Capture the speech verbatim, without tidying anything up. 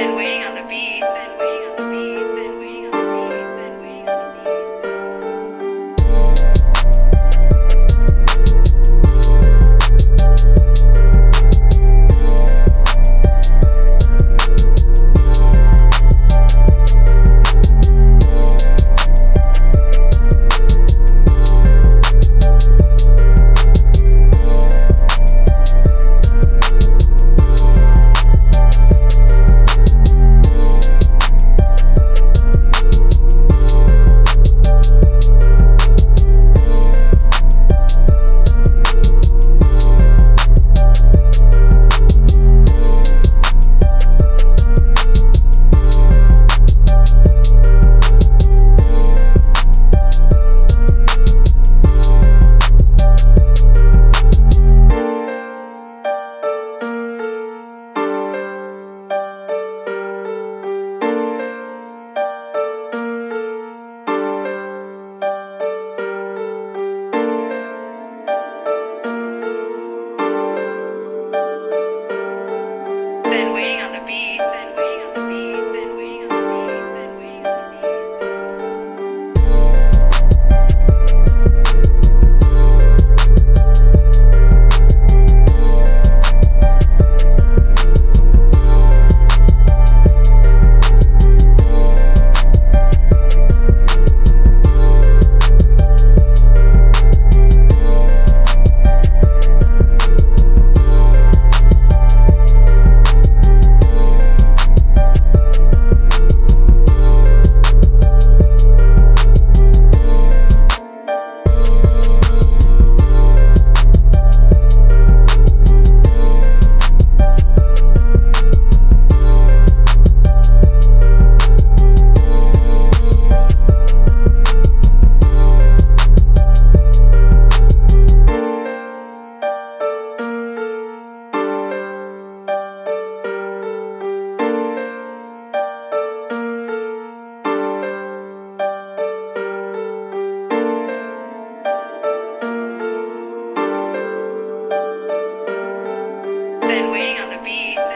Been waiting on the beat, been waiting on the beat, been waiting on the beat, been waiting on the beat. Been waiting on the beat, been waiting on the beat, been waiting on the beat, been waiting on the Been waiting on the beat.